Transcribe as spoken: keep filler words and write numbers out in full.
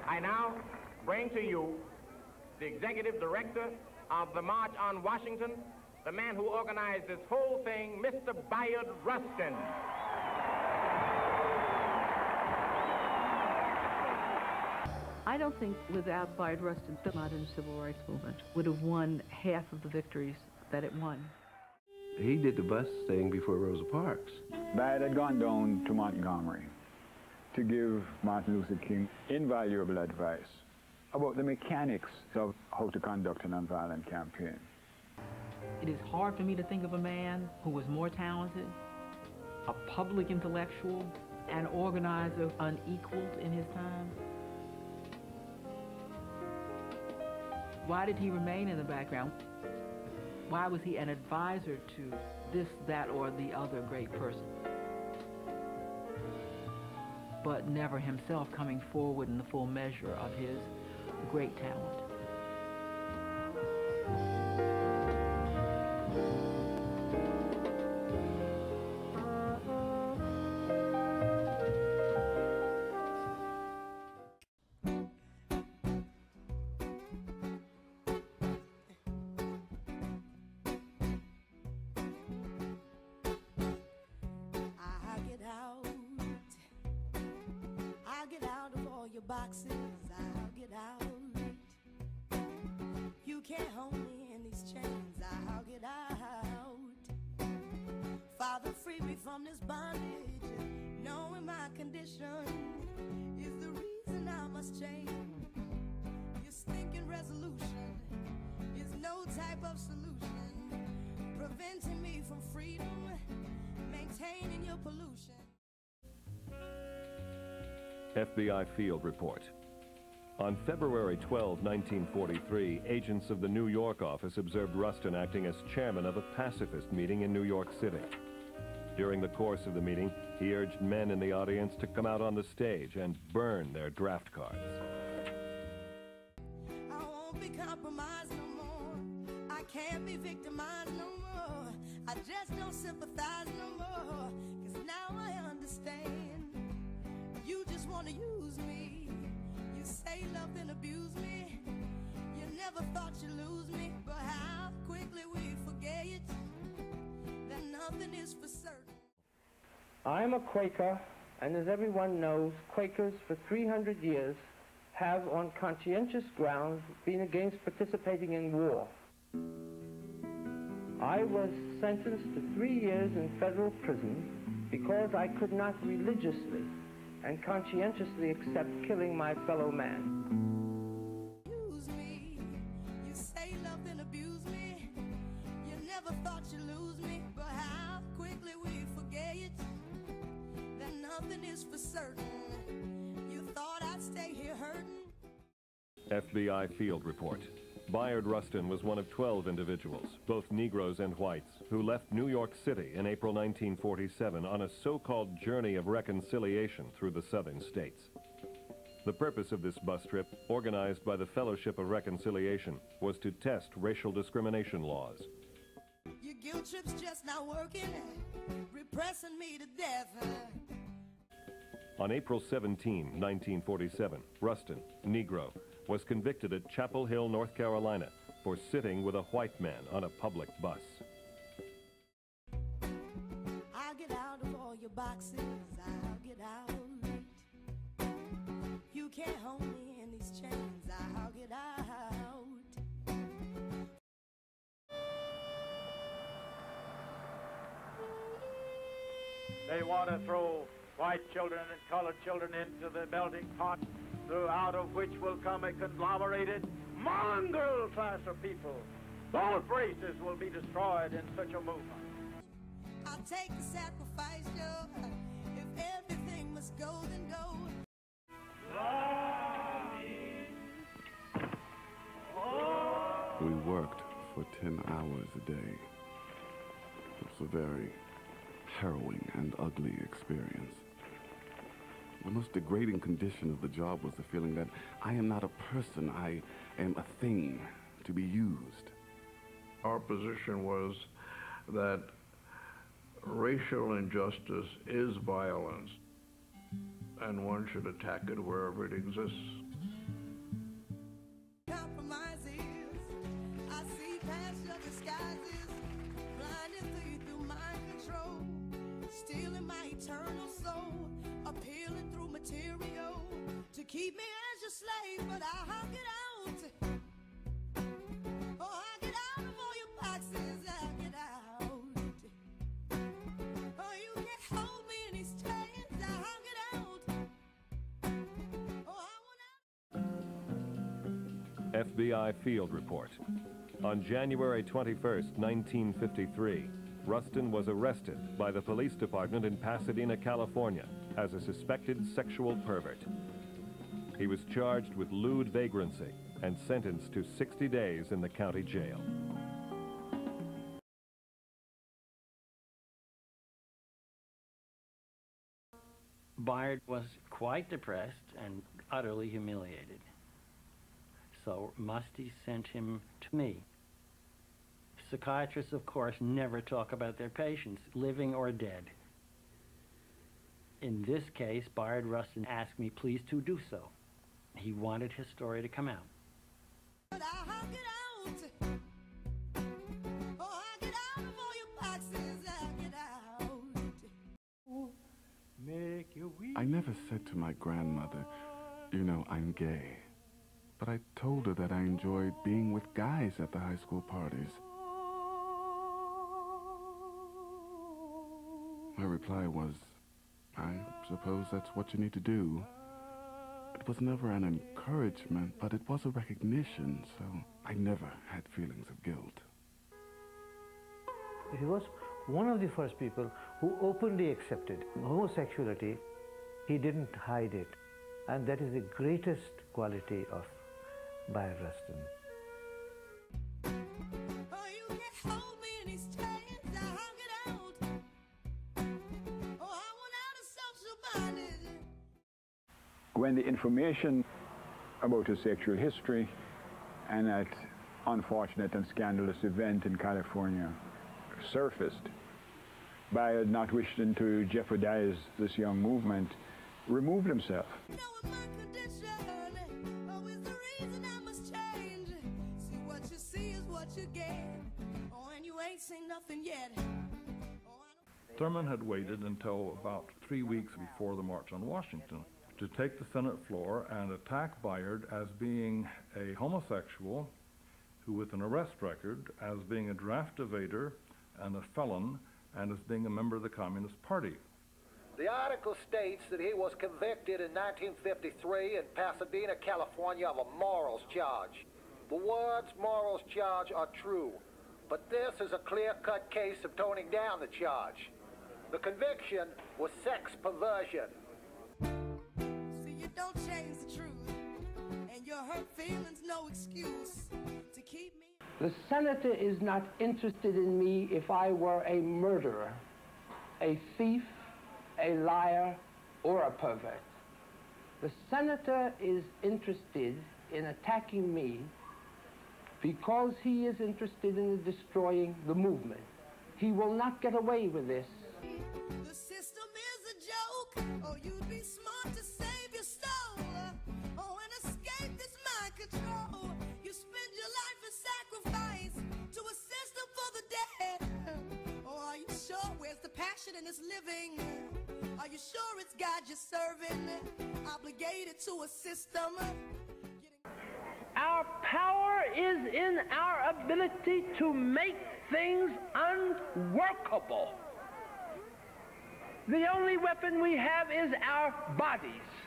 I now bring to you the executive director of the March on Washington, the man who organized this whole thing, Mister Bayard Rustin. I don't think without Bayard Rustin, the modern civil rights movement would have won half of the victories that it won. He did the bus thing before Rosa Parks. Bayard had gone down to Montgomery to give Martin Luther King invaluable advice about the mechanics of how to conduct a nonviolent campaign. It is hard for me to think of a man who was more talented, a public intellectual, an organizer unequaled in his time. Why did he remain in the background? Why was he an advisor to this, that, or the other great person, but never himself coming forward in the full measure of his great talent? Boxes, I'll get out. You can't hold me in these chains, I'll get out. Father, free me from this bondage. Knowing my condition is the reason I must change. Your stinking resolution is no type of solution, preventing me from freedom, maintaining your pollution. F B I Field Report. On February twelfth, nineteen forty-three, agents of the New York office observed Rustin acting as chairman of a pacifist meeting in New York City. During the course of the meeting, he urged men in the audience to come out on the stage and burn their draft cards. I won't be compromised no more. I can't be victimized no more. I just don't sympathize no more. 'Cause now I understand. You just want to use me. You say love and abuse me. You never thought you'd lose me. But how quickly we forget that nothing is for certain. I'm a Quaker, and as everyone knows, Quakers for three hundred years have, on conscientious grounds, been against participating in war. I was sentenced to three years in federal prison because I could not religiously and conscientiously accept killing my fellow man. Use me. You say love and abuse me. You never thought you'd lose me. But how quickly we forget that nothing is for certain. You thought I'd stay here hurting? F B I Field Report. Bayard Rustin was one of twelve individuals, both Negroes and whites, who left New York City in April nineteen forty-seven on a so-called journey of reconciliation through the southern states. The purpose of this bus trip, organized by the Fellowship of Reconciliation, was to test racial discrimination laws. Your guilt trip's just not working, repressing me to death. On April seventeenth, nineteen forty-seven, Rustin, Negro, was convicted at Chapel Hill, North Carolina, for sitting with a white man on a public bus. I'll get out of all your boxes, I'll get out. You can't hold me in these chains, I'll get out. They want to throw white children and colored children into the melting pot, out of which will come a conglomerated, mongrel class of people. Both races will be destroyed in such a movement. I'll take the sacrifice, Joe. If everything must go, then go. We worked for ten hours a day. It was a very harrowing and ugly experience. The most degrading condition of the job was the feeling that I am not a person, I am a thing to be used. Our position was that racial injustice is violence, and one should attack it wherever it exists. disguises, blinding through through mind control, stealing my eternal soul, appealing through material to keep me as your slave, but I'll get out. Oh, I'll get out of all your boxes, I'll get out. Oh, you can't hold me in these chains, I'll get out. Oh, I want out. F B I Field Report. On January twenty-first, nineteen fifty-three, Rustin was arrested by the police department in Pasadena, California, as a suspected sexual pervert. He was charged with lewd vagrancy and sentenced to sixty days in the county jail. Bayard was quite depressed and utterly humiliated. So Musty sent him to me. Psychiatrists, of course, never talk about their patients, living or dead. In this case, Bayard Rustin asked me please to do so. He wanted his story to come out. But I'll get out. Oh, I'll get out of all your boxes, I'll get out. Make you weep. I never said to my grandmother, you know, I'm gay. But I told her that I enjoyed being with guys at the high school parties. Her reply was, I suppose that's what you need to do. It was never an encouragement, but it was a recognition, so I never had feelings of guilt. He was one of the first people who openly accepted homosexuality. He didn't hide it, and that is the greatest quality of Bayard Rustin. When the information about his sexual history and that unfortunate and scandalous event in California surfaced, Bayard, not wishing to jeopardize this young movement, removed himself. Thurman had waited until about three weeks before the March on Washington to take the Senate floor and attack Bayard as being a homosexual who, with an arrest record, as being a draft evader and a felon, and as being a member of the Communist Party. The article states that he was convicted in nineteen fifty-three in Pasadena, California, of a morals charge. The words morals charge are true, but this is a clear-cut case of toning down the charge. The conviction was sex perversion. See, you don't change the truth, and your hurt feelings no excuse to keep me. The senator is not interested in me if I were a murderer, a thief, a liar, or a pervert. The senator is interested in attacking me because he is interested in destroying the movement. He will not get away with this. The system is a joke. Oh, you'd be smart to save your soul. Oh, and escape this mind control. You spend your life in sacrifice to a system for the dead. Oh, are you sure? Where's the passion in this living? Are you sure it's God you're serving? Obligated to a system. Our power is in our ability to make things unworkable. The only weapon we have is our bodies.